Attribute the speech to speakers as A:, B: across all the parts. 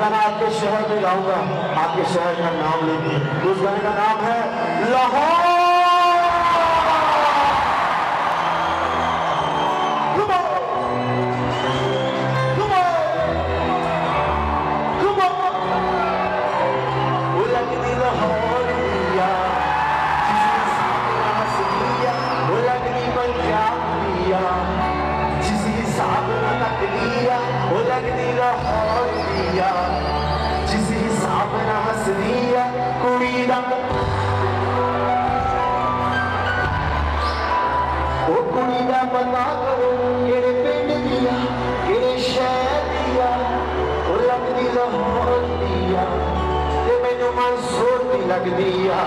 A: गाना आपके शहर में गाऊंगा, आपके शहर का नाम लेंगे। उस गाने का नाम है लाहौर। जिस हिसाब ना हस लिया कुड़ी दा ओ कुड़ी दा पता करो केड़े पिंड दिया केड़े शहर दिया ओ लगदी लाहौर दिया ते मैनू मंसूर दी लगदी आ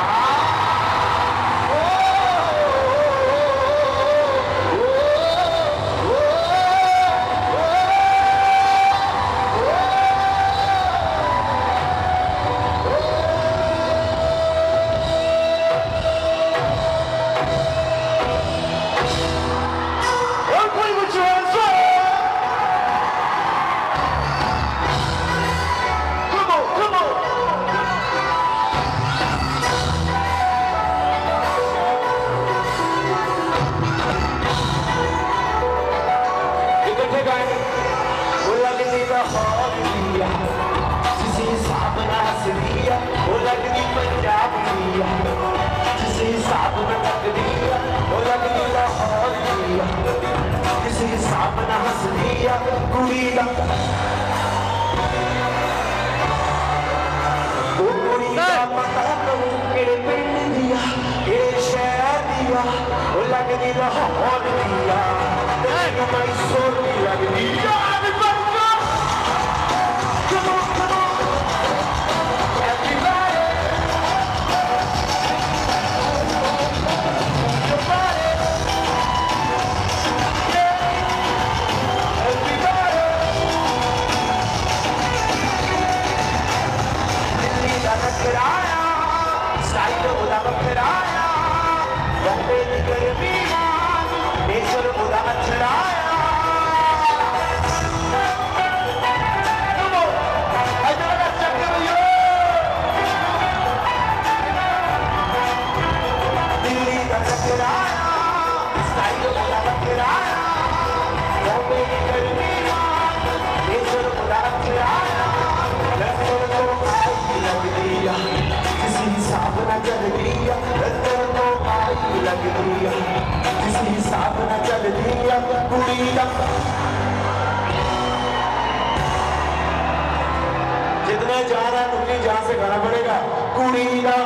A: जितने जा रहा है उतनी जान से गाना पड़ेगा कुड़ी दा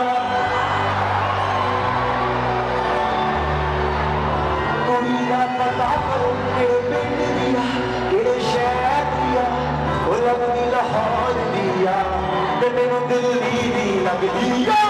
A: पता करो केड़े पिंड दिया केड़े शहर दिया ओ लगदी लाहौर दिया ते मैनू दिल्ली दी लगदी आ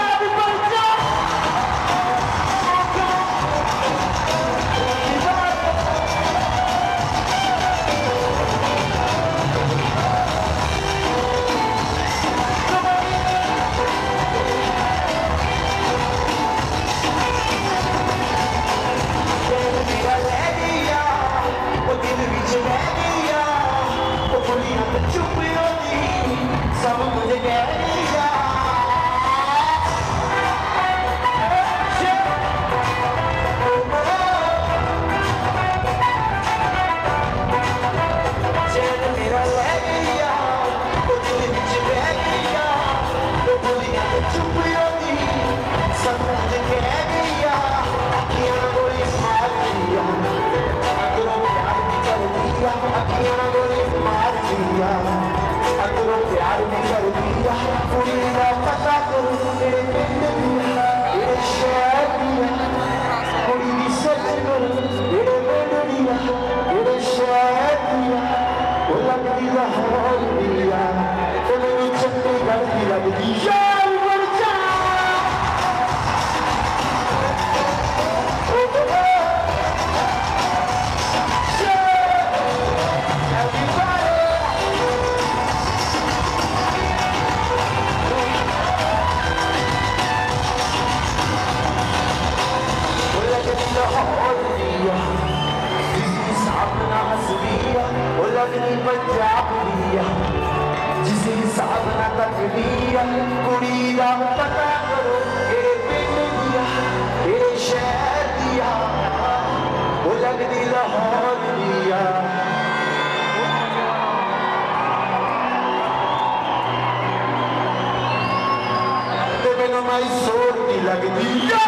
A: जिस लगदी आ कुड़ी दा पता करो केड़े पिंड दी आ केड़े शहर दी आ ओ लगदी लाहौर दी आ ते मैनू मैसूर दी लगदी आ